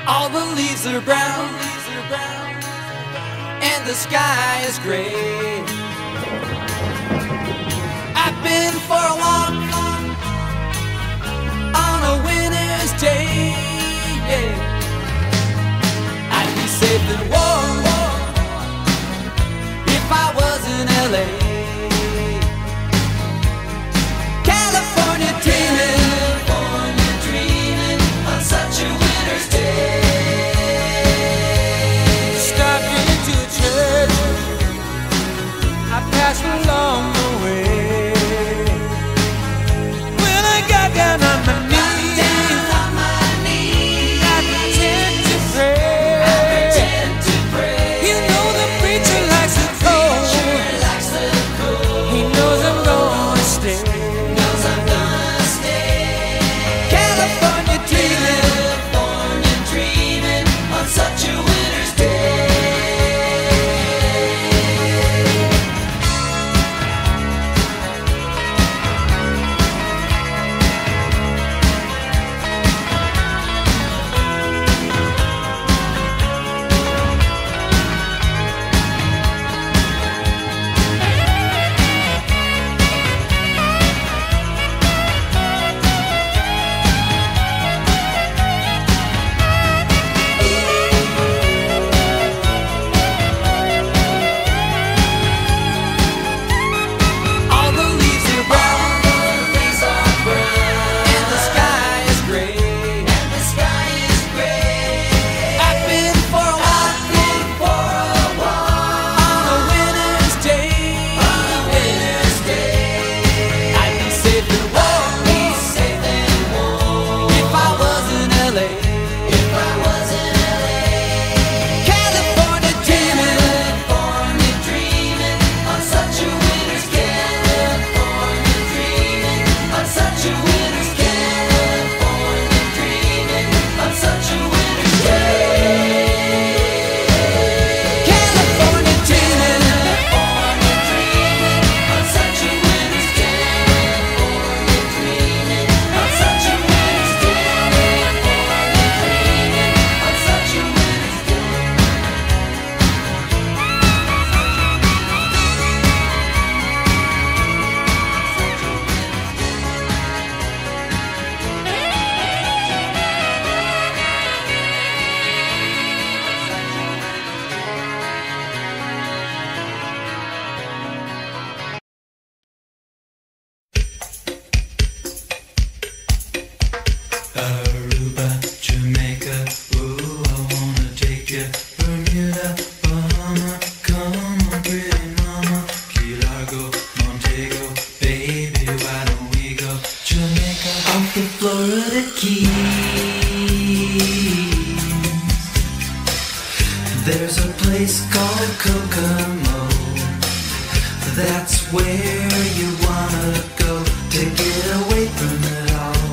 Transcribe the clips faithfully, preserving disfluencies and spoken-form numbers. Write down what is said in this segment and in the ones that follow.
All the leaves are brown, and the sky is gray. I've been for a walk on a winter's day. I'd be safe and warm if I was in L A. California dreaming, California dreaming on such a winter's day. Stopped into a church, I passed along the way. When I got down on my knees, down on my knees, I pretend to pray. I pretend to pray. You know the preacher likes the cold. Preacher likes the cold. He knows I'm gonna stay. Knows I'm gonna stay. California dreaming, California dreaming on such a winter's day. All the leaves are brown, and the sky is gray. And the sky is gray. I've been for a walk, been for a walk on a winter's day. On a winter's day. I'd be safe and warm, be safe and warm if I was in L A. If I was in L A. California dreaming, California dreaming on such a winter's day. California dreaming on such a winter's day. California dreaming on such a winter's day. California dreaming, California dreaming on such a winter's day. California dreaming on such a winter's day. California dreaming on such a winter's day. Aruba, Jamaica, ooh, I wanna take you. Bermuda, Bahama, come on, pretty mama. Key Largo, Montego, baby, why don't we go? Jamaica, off the Florida Keys. There's a place called Kokomo. That's where you wanna go to get away from it all.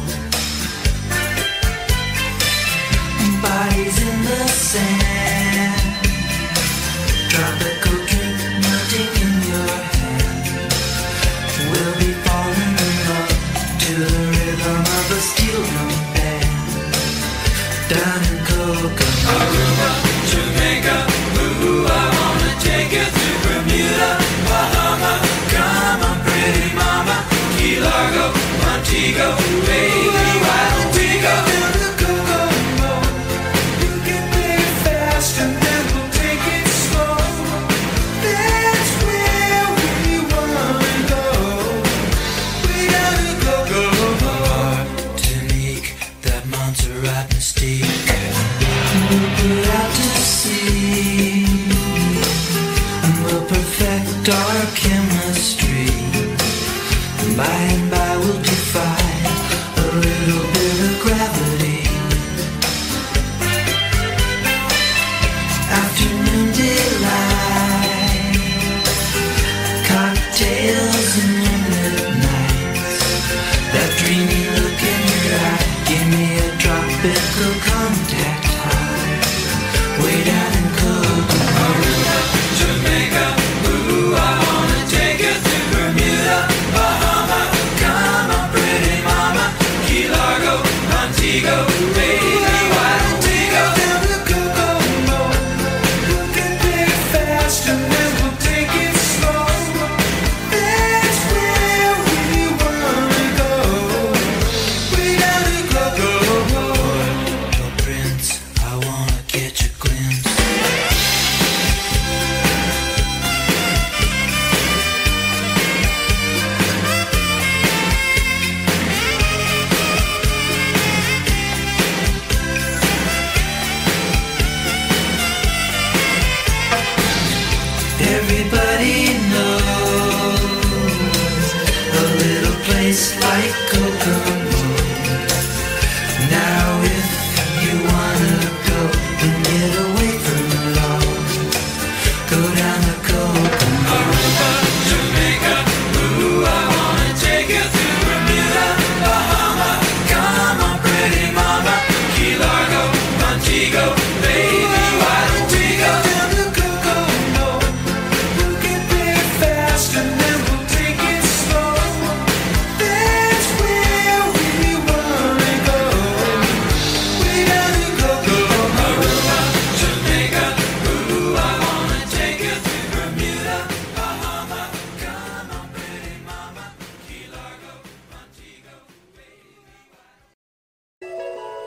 Bodies in the sand, tropical drink melting in your hand. We'll be falling in love to the rhythm of a steel drum band. Down in Kokomo, Aruba, Jamaica, ooh, I wanna take you to Bermuda, Bahama. Come on, pretty mama. Key Largo, Montego, baby, why don't we go? And then we'll take it slow. That's where we wanna go. We gotta go, go, go. Martinique, that Montserrat mystique. We'll put out to sea, and we'll perfect our chemistry. And by and by we'll defy a little bit of gravity. Afternoon delight, cocktails and moonlit nights. That dreamy look in your eye, give me a tropical contact high. Way down in Kokomo, Jamaica, ooh, I wanna take you to Bermuda, Bahama. Come on, pretty mama. Key Largo, like Kokomo. Now if you wanna go and get away from the law, go down to Kokomo. Aruba, Jamaica, ooh, I wanna take you to Bermuda, Bahama. Come on, pretty mama, Key Largo, Montego, baby, why don't we go down to Kokomo? We'll get there fast and then we'll take it slow. That's where we wanna go. We gotta go, go, Aruba, Jamaica, ooh, I wanna take you to Bermuda, Bahama. Come on, pretty mama, Key Largo, Montego, baby, why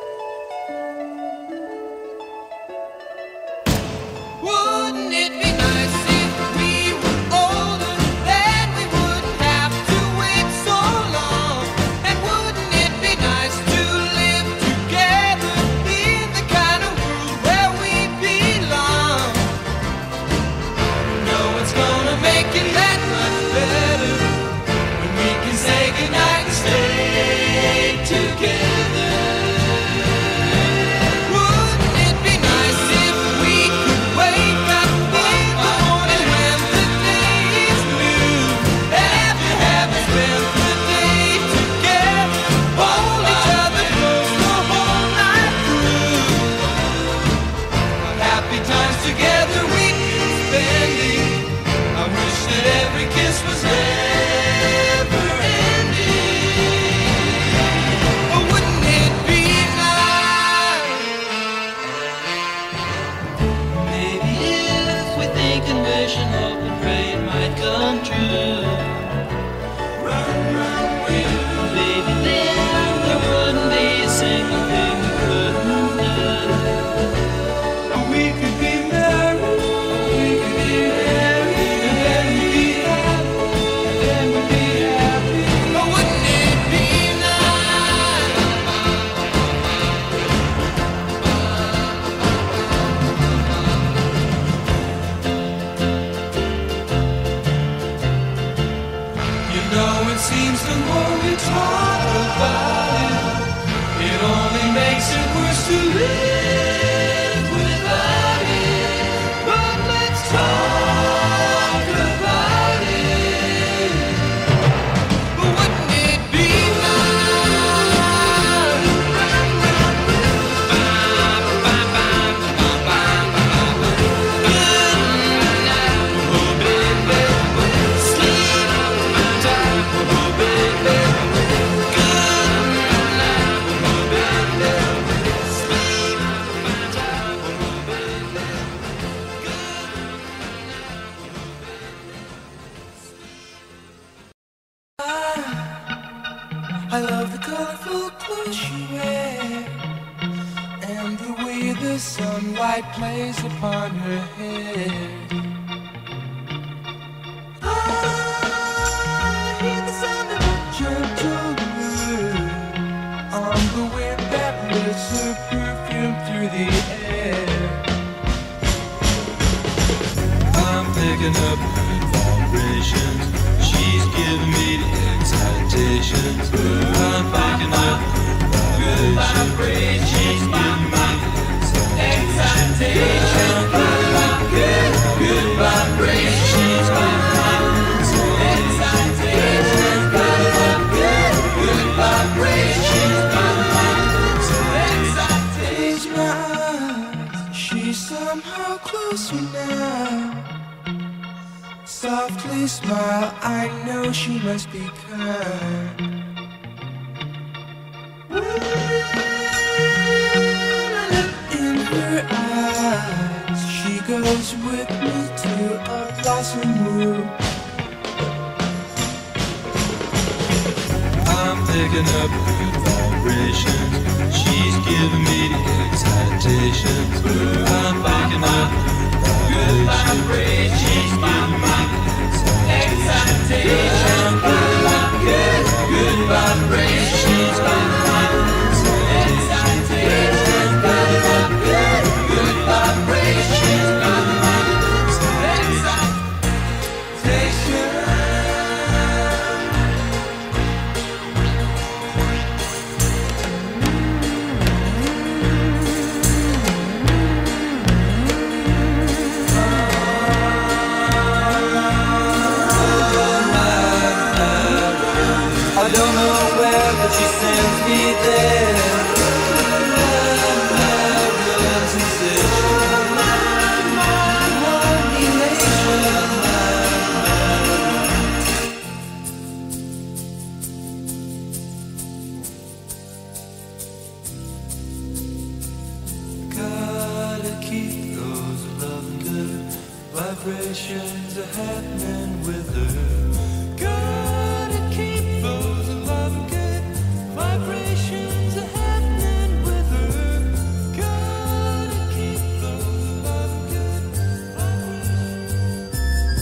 Wouldn't it be nice if we were older, then we wouldn't have to wait so long? And wouldn't it be nice to live together in the kind of world where we belong? No one's gonna make it that much better when we can say goodnight and stay together. Wouldn't it be nice if we could wake up in the morning when the day is new, and after having spent the day together, hold each other close the whole night through? What happy times together we'd be spending. I wish that every kiss was never ending. Oh, wouldn't it be nice? Maybe if we think and wish and hope and pray it might come true. Run, run, will. Maybe then there wouldn't be a single thing we couldn't do. We could be married, we could be married, and then we'd be happy, and then we'd be happy. Oh, wouldn't it be nice? You know, it seems the more we talk about it, it only makes it worse to live without it. But let's talk about it. But wouldn't it be I love the colorful clothes you wear and the way the sunlight plays upon her hair. I hear the sound of a gentle wind on the wind that lifts her perfume through the air. I'm picking up good vibrations. She's giving me the excitations. I'm picking up good vibrations. She's giving me the excitations. Good, good vibrations. She's giving me the excitations. Good, good vibrations. She's giving me the excitations. Close my eyes. She's somehow closer now. Softly smile, I know she must be kind. When I look in her eyes, she goes with me to a blossom room. I'm picking up good vibrations. She's giving me the excitations. I'm picking up good vibrations. She's giving me excitation. Good, good vibrations. She's giving me excitation. Good, good vibrations. She's giving me excitation. vibrations are happening with her. Gotta keep those love good vibrations are happening with her. Gotta keep those love good vibrations.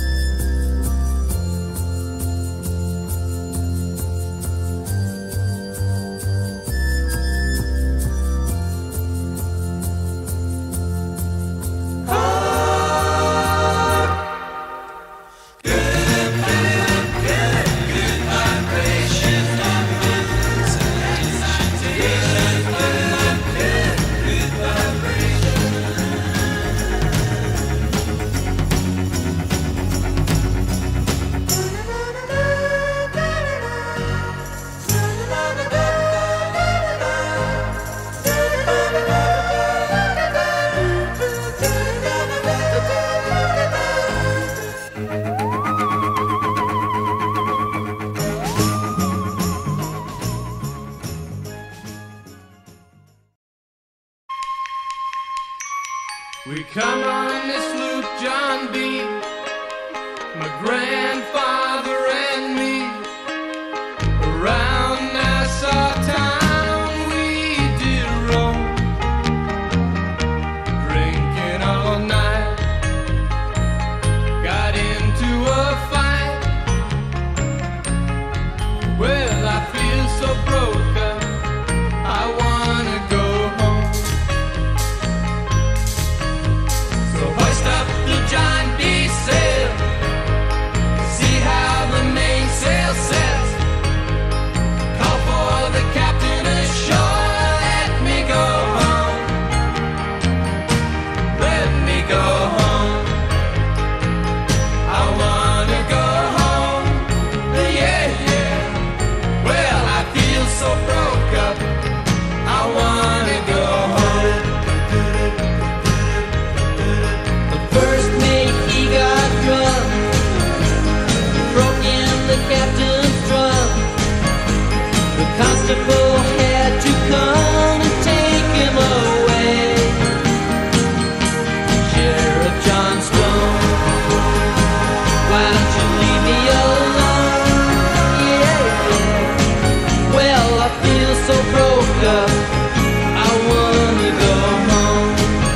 We come on this loop, John B., my grandfather and me. Around Nassau town we did roam, drinking all night. Got into a fight. Well, I feel so broke up, I wanna go home. Hoist up the John B. sail, see how the mainsail sets. Call for the captain ashore, let me go home. Let me go home. I wanna go home. Yeah, yeah. Well, I feel so broke up, I wanna go home. First mate, he got drunk, broke in the captain's trunk. The constable had to come and take him away. Sheriff John Stone, why don't you leave me alone? Yeah, yeah. Well, I feel so broke up, I wanna go home.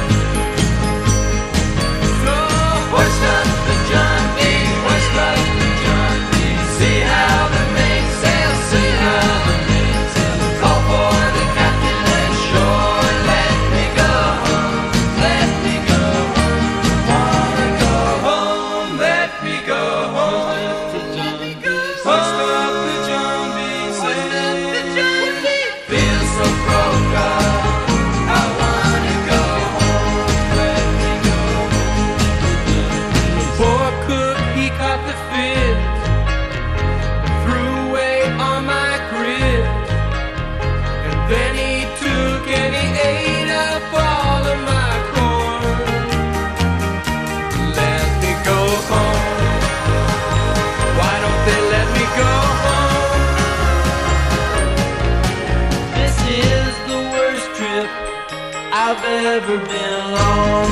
Hoist up the John B., hoist up the John B. See how the mainsail, see how the mainsail. Call for the captain ashore, let me go home, let me go home. Wanna go home, let me go home. Hoist up the John B., feel so broke up, I wanna go home, let me go home. Poor cook, he caught the fit, threw away all my grit, and then he took and he ate up all of my corn. Let me go home. Why don't they let me go home? This is the worst trip I've ever been on.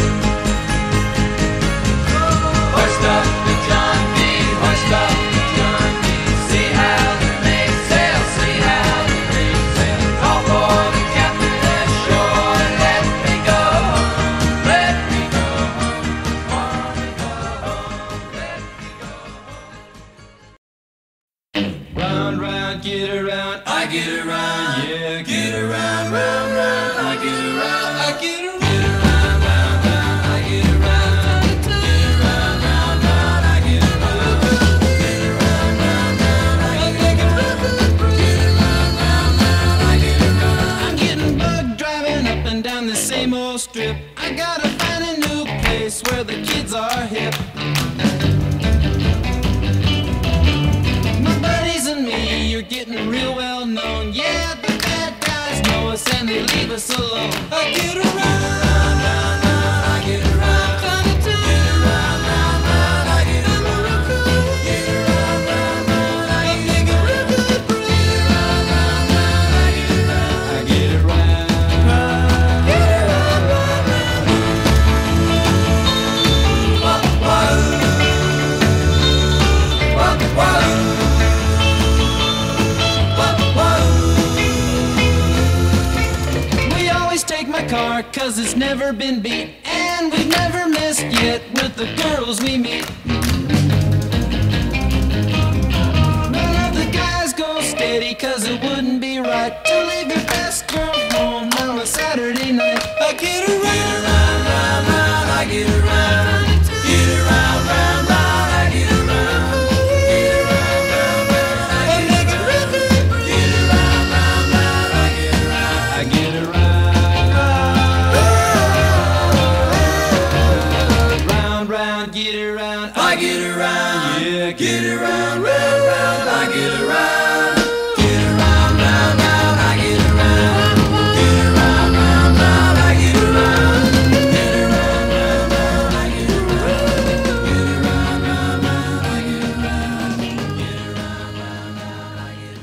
Hoist up the John B., hoist up the John B. See how the mainsail, see how the mainsail. Call for the captain ashore, let me go home, let me go home. Wanna go home, let me go home. Round, round, get around, I get around, yeah, get around, round, round, I get around, I get around. Get around, round, round, I get around. Get around, round, round, I get around. Get around, round, round, I get around. Get around, round, round, I get around. I'm getting bugged driving up and down the same old strip. I gotta find a new place where the kids are hip. My buddies and me, you're getting real well known. Yeah, the bad guys know us and they leave us alone. I get around, round, round, I get around. Get around, round, round, I get around. Get around, round, round, I get around. Get around, round, round, I get around. I get around. Get around, round, round. Whoa, whoa. car, cause it's never been beat. And we've never missed yet with the girls we meet. None of the guys go steady, cause it wouldn't be right to leave your best girl home on a Saturday night. I get around, round, round, round, I get around. Get around, round, round, I get around. Get around, round, round, I get around. Get around, round, round, I get around. I get around. Round, round, get around. I get around. Yeah, get around, round, round, I get around. Get around, round, round, I get around. Get around, round, round, I get around. Get around, round, round, I get around. Get around, round, round, I get around. Get around, round, round, I get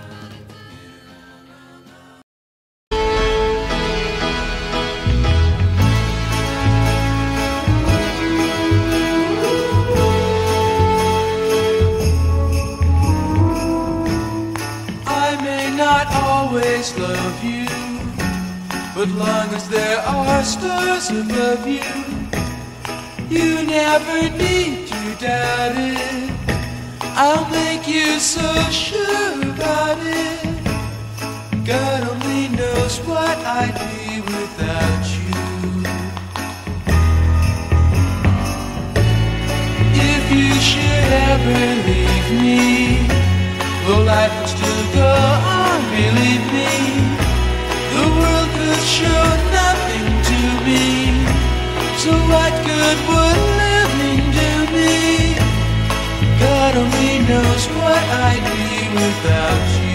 I may not always love you, but long as there are stars above you, you never need to doubt it. I'll make you so sure about it. God only knows what I'd be without you. If you should ever leave me, though life would still go on, believe me, the world could show nothing to me. So what good would living do me? God only knows what I'd be without you.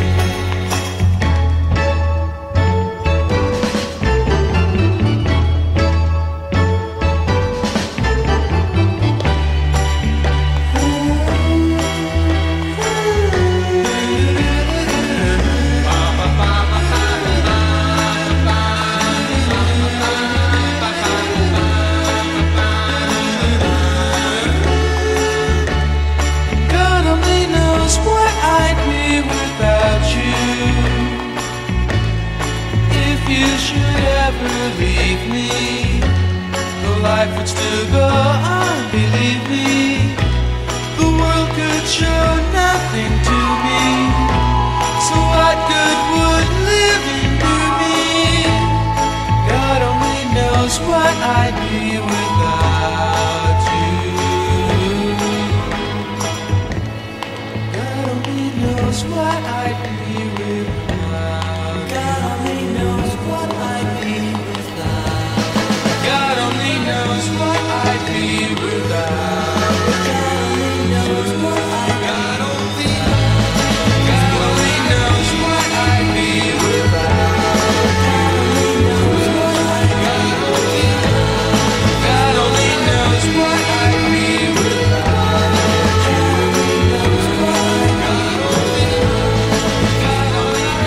God only knows what I'd be without you. If you should ever leave me, though life would still go on, believe me, the world could show nothing to me. So what good would living do me? God only knows what I'd be without you. God only knows what I'd be without. God only knows what I'd be without. God only knows what I'd be without. God only knows what I'd be. God only, God only knows what I'd be without. God only knows what I'd be. God only knows what I'd be without. God only knows what I'd be. God only, God only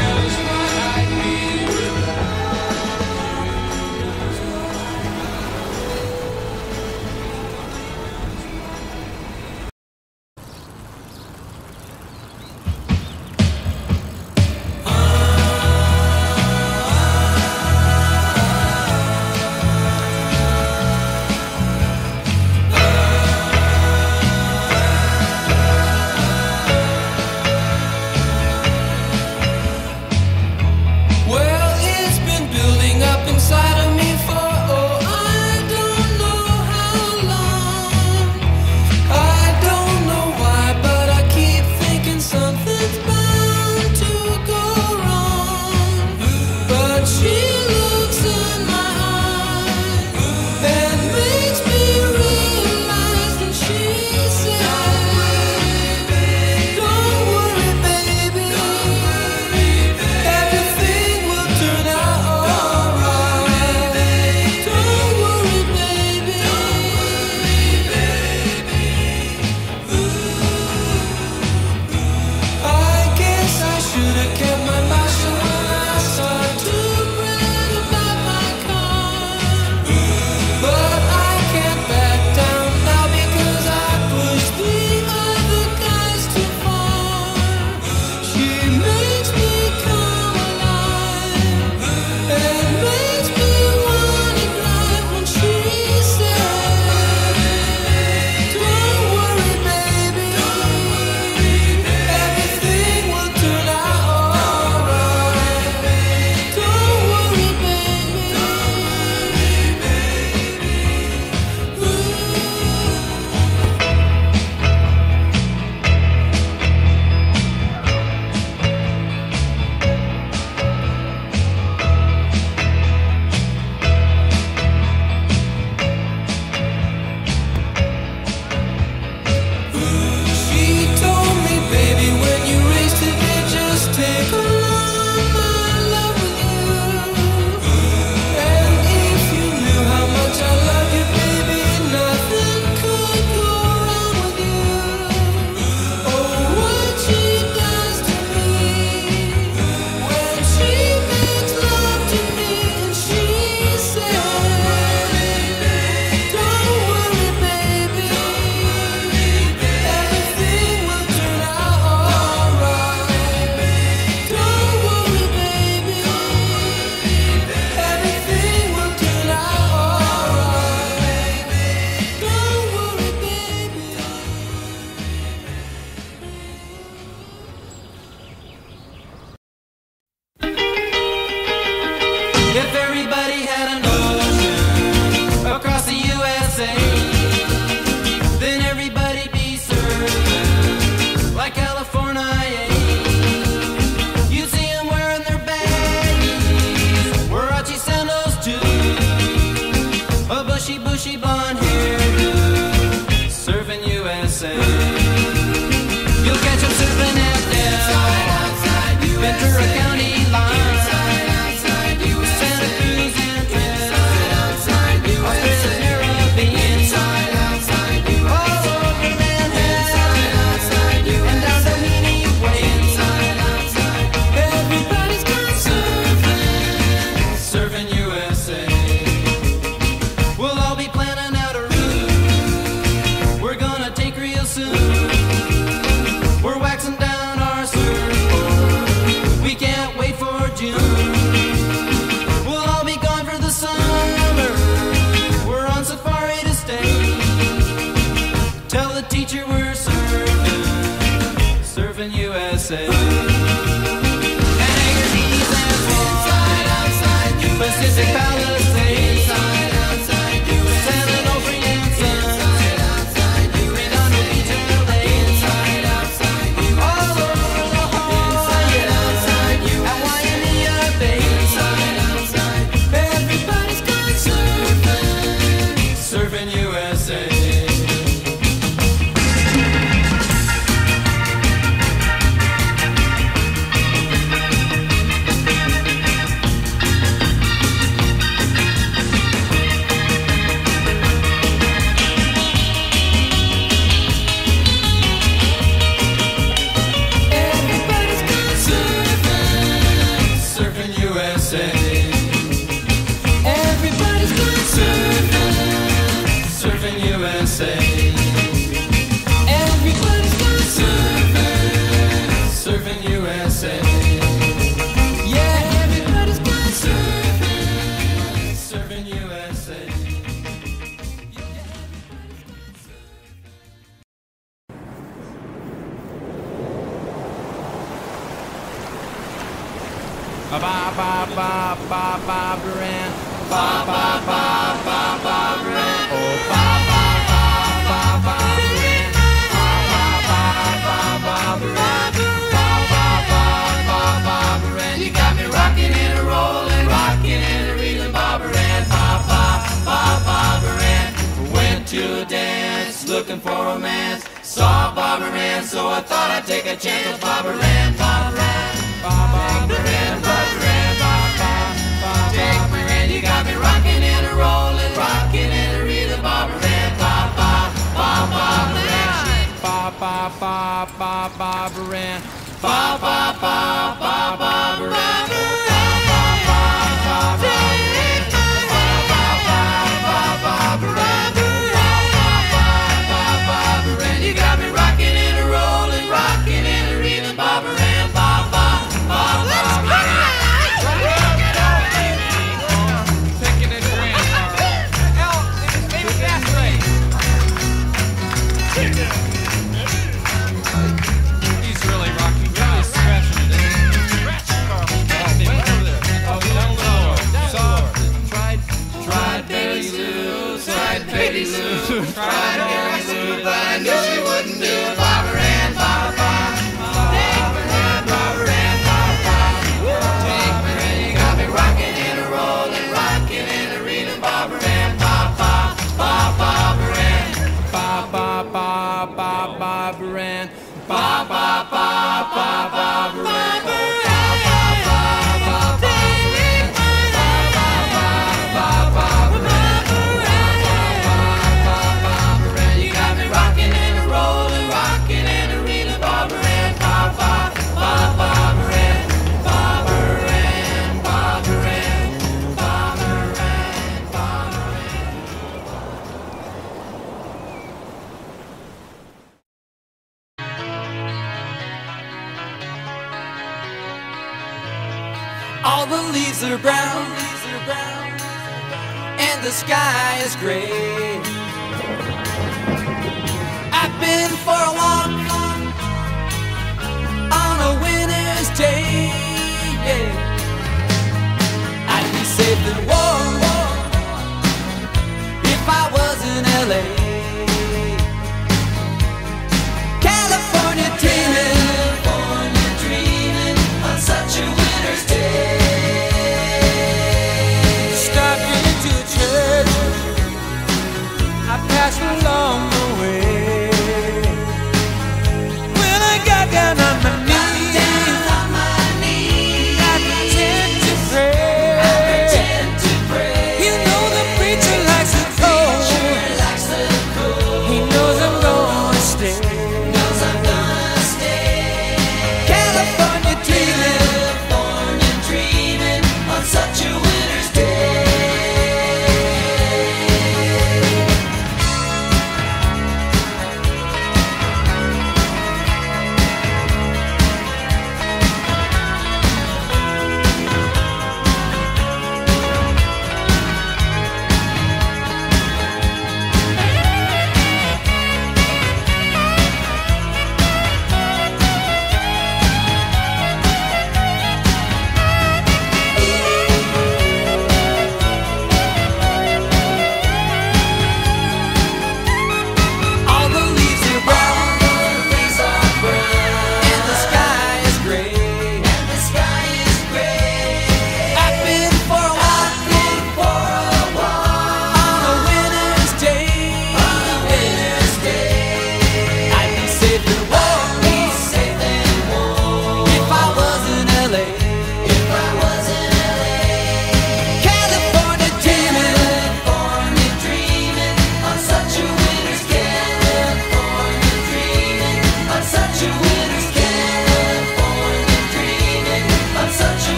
Ventura County line, Santa Cruz and Australia, Caribbean, all over Manhattan, and down Doheny Way. Everybody's gone surfing, surfing U S A. We'll all be planning out a route we're gonna take real soon. We're waxing down our surfboard, we can't wait for June. We'll all be gone for the summer, we're on safari to stay. Tell the teacher we're surfing, surfing U S A. Niagara's and Falls, Pacific Palisades, San Onofre and Sun, Redondo Beach and L A, all over La Jolla and Waimea Bay. Everybody's gone surfing, surfing U S A. Everybody's gone surfing, surfing U S A. Everybody's gone surfing, surfing U S A. Everybody's gone surfing, surfing U S A. Yeah, everybody's gone surfing, surfing U S A. Ba ba ba ba ba ba Baran, ba ba ba ba ba Baran, oh ba ba ba ba ba Baran, ba ba ba ba ba Baran, ba ba ba ba ba Baran. You got me rocking and a rolling, rocking and a reeling, ba Baran, ba ba ba ba Baran. Went to a dance, looking for romance, saw Bob Baran, so I thought I'd take a chance with Bob Baran, Bob Baran, Bob Baran, Baran, Bob Baran, Bob Baran. Take my hand, you got me rocking and a rolling, rocking and a reeling, Bob Baran, Bob Bob Bob Bob Baran, Bob Bob Bob Bob Bob Baran, Bob Bob Bob Bob Bob Baran, Bob Bob Bob Bob Baran, Bob Bob Bob Bob Baran, Bob Bob Bob Bob Baran. You got me rocking and a rolling, rocking and a reeling, Bob Baran, Bob Bob Bob Bob Baran. He's really rocking, really scratching it. Oh, down low. Soft, tried, tried Betty Lou, tried Betty Lou, tried Betty Lou, but I knew she wouldn't do it. Bob Baran, Bob Bob, Bob Baran, Bob Baran, Bob Bob. Take my hand, you got me rocking and a rolling, rocking and a reeling, Bob Baran, Bob Bob, Bob Bob Baran, Bob Bob Bob Bob Bob Baran, Bob Bob Bob Bob Bob Baran, Bob Bob Bob Bob Baran, Bob Bob Bob Baran, Bob Bob Baran. You got me rocking and a rolling, rocking and a reeling, Bob Baran, Bob Bob Bob Bob Baran, Bob Baran, Bob Baran, Bob Baran, Bob Baran. All the leaves are brown, and the sky is gray. I've been for a walk on a winter's day. I'd be safe and warm if I was in L A. California dreaming, California dreaming on such a winter's day. Stopped into a church I passed along the way.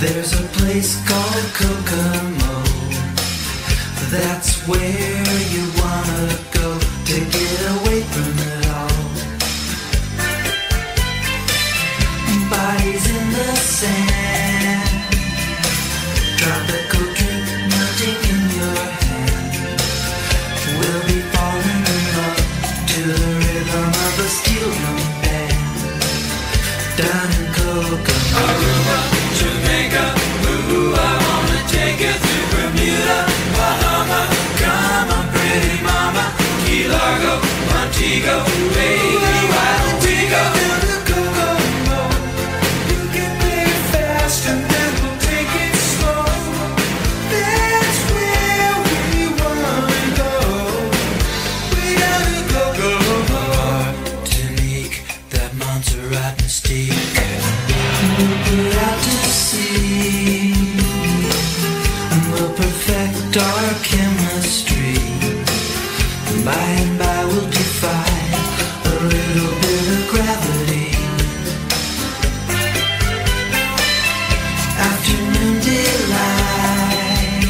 There's a place called Kokomo. That's where you wanna go to get away from it all. Bodies in the sand, tropical drink melting in your hand. We'll be falling in love to the rhythm of a steel drum band. Down in Kokomo, Aruba, Jamaica, ooh, I wanna take you to Bermuda, Bahama, come on pretty mama, Key Largo, Montego, baby, why don't we go? down to Kokomo. You can play it fast and then we'll take it slow. That's where we wanna go. We gotta go, go, go. Martinique, that Montserrat mystique. We'll put out to sea and we'll perfect our chemistry. By and by we'll defy a little bit of gravity. Afternoon delight,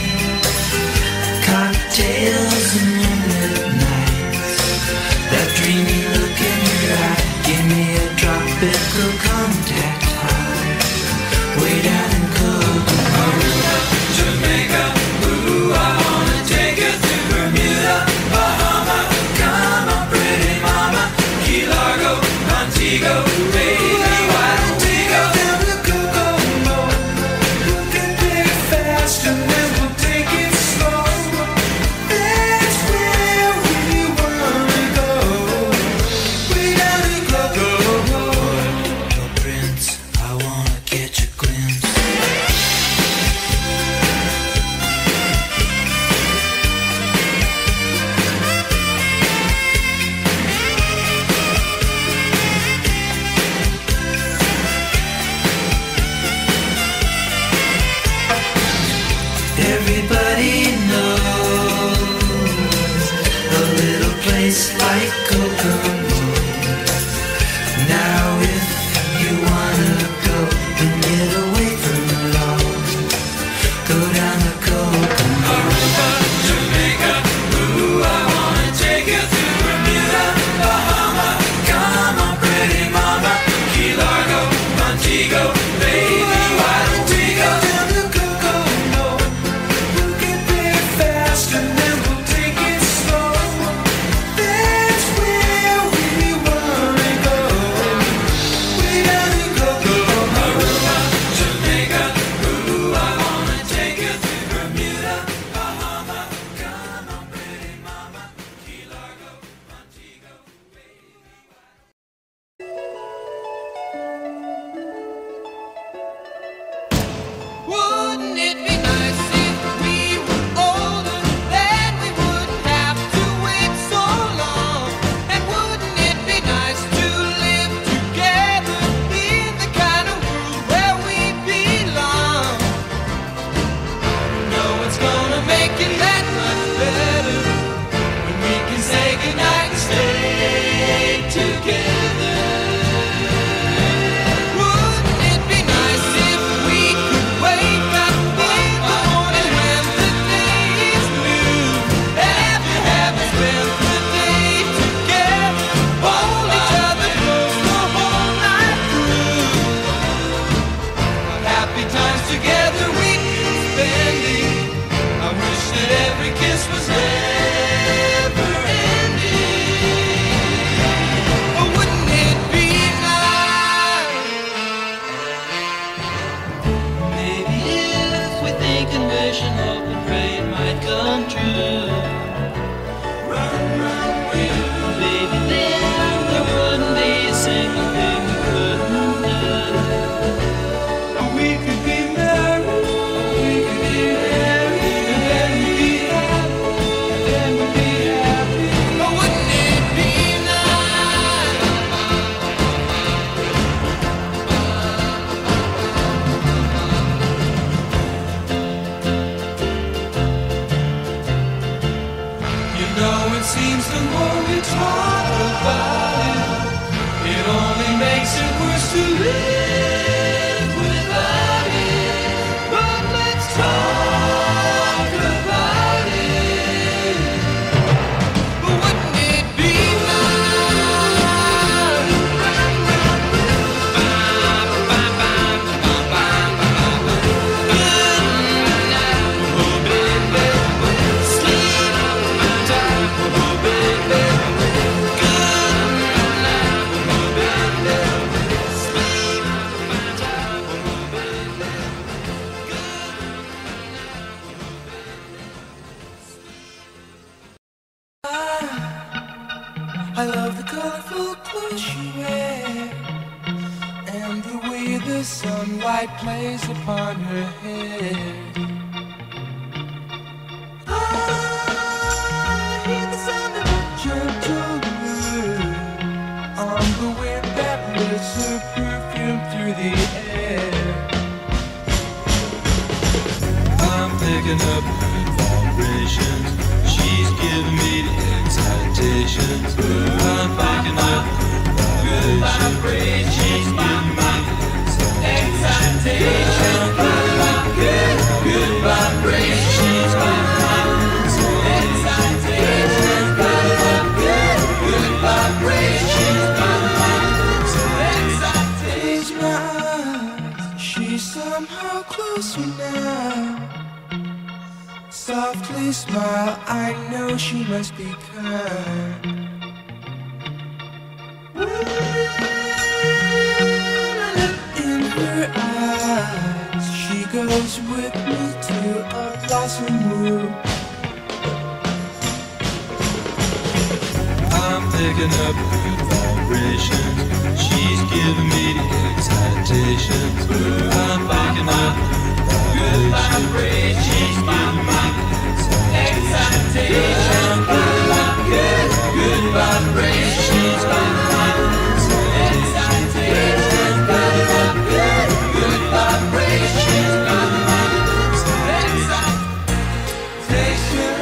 cocktails and moonlit nights. That dreamy look in your eye, give me a tropical contact high. Way down in Kokomo. Jamaica, ooh, I wanna take you to Bermuda, Bahama, come on pretty mama, Key Largo, Montego, baby, why don't we go? Down to Kokomo. You can play it fast and then we'll take it slow. That's where we wanna go. We gotta go, go, go. Oh, Prince, I wanna catch a glimpse. Everybody knows a little place like Kokomo. Now if you wanna go and get away from it all, go down to Kokomo. Aruba, Jamaica, ooh, I wanna take you to Bermuda, Bahama, come on pretty mama, Key Largo, Montego, baby, why don't we go? Down to Kokomo. You can Softly the sunlight plays upon her head. I hear the sound of a gentle wind on the wind that lifts her perfume through the air. I'm picking up good vibrations. She's giving me the excitations. I'm picking up good vibrations. She's giving me the excitations. Good, good vibrations. She's giving me the excitations. Good, good vibrations. She's giving me the excitations. Close my eyes, she's somehow closer now. Softly smile, I know she must be kind. In her eyes, she goes with me to a blossom room. I'm picking up good vibrations. She's giving me the excitations. I'm picking up good vibrations. She's giving me the excitations. Good, good vibrations. She's giving me the excitations. Good, good vibrations. She's giving me the excitations.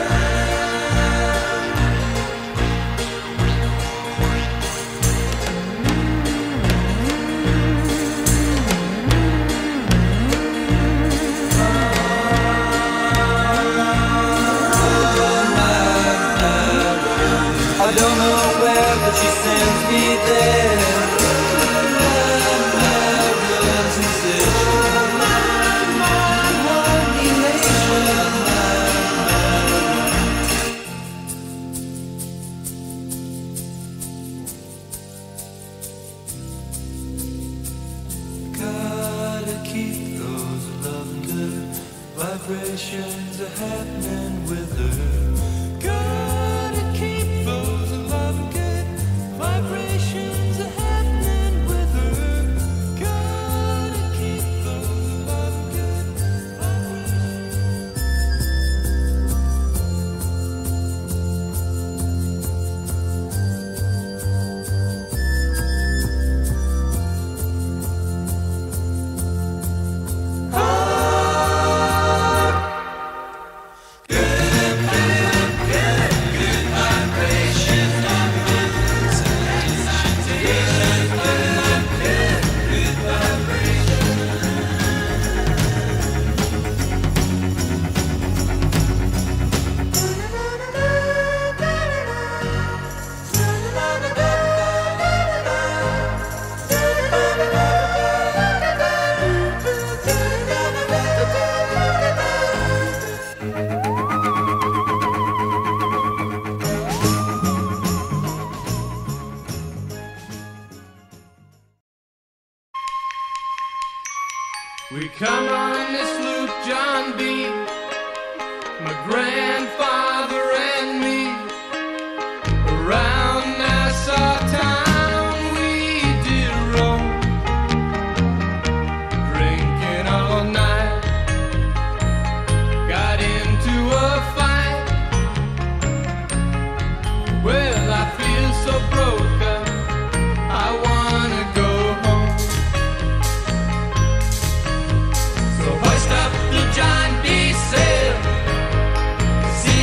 I don't know where, but she sends me there. Gotta keep those loving good vibrations are happening with her. Gotta keep those loving good vibrations are happening with her. Gotta keep those loving good We come on this loop, John B., my grandfather and me. Around Nassau town we did roam, drinking all night. Got into a fight. Well, I feel so broken, I wanna go home. So hoist up the John B. sail, see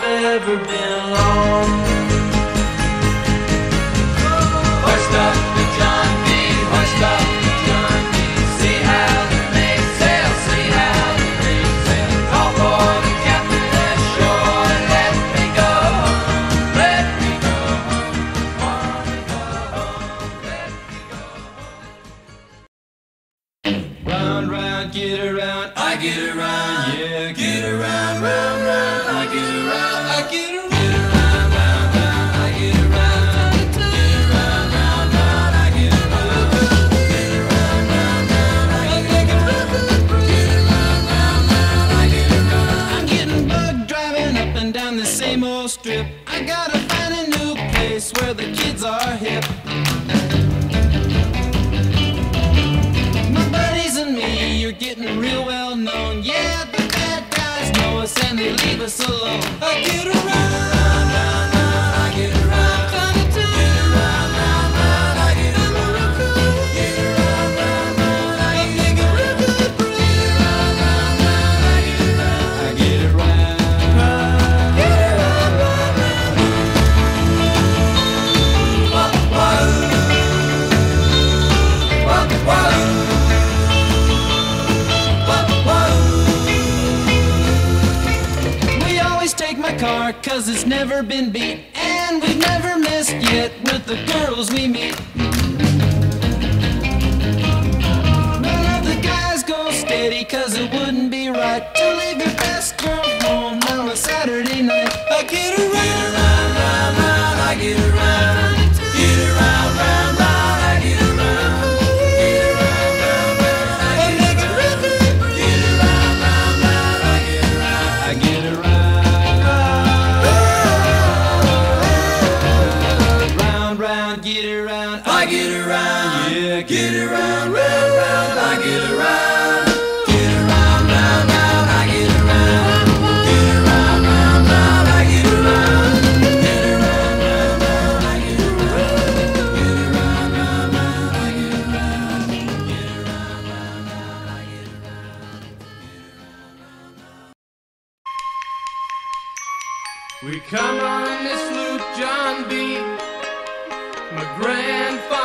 never been alone. Hoist up the John B, hoist up the John B. See how the main sail, see how the main sail. Call for the captain ashore and let me go home, let me go home. Wanna go home, let me go home. Round, round, get around, I get around, yeah, get around, round, round, I get around, I get around. Same old strip. I gotta find a new place where the kids are hip. My buddies and me, you're getting real well known. Yeah, the bad guys know us and they leave us alone. I get around, round, round, round, I get around. Time to time. Get around, round, round, I get around. Get around, round, round, I get around. Get around, round, round, I get around. I get around. We always take my car cause it's never been beat, and we've never missed yet with the girls we meet. None of the guys go steady cause it wouldn't be right to leave your best girl home on a Saturday night. I get around, round, round, round, I get around. Get around, round, round, I get around. Get around, round, round, I get around. Get around, round, round, I get around. I get around. Round, round, get around. I get around. Yeah, get around, round, round, I get around. Get around, round, round, I get around. Get around, round, round, I get around. Get around, round, round, I get around. Get around, round, round, I get around. Get around, round, round, I get around. We come on this Luke John B, my grandfather.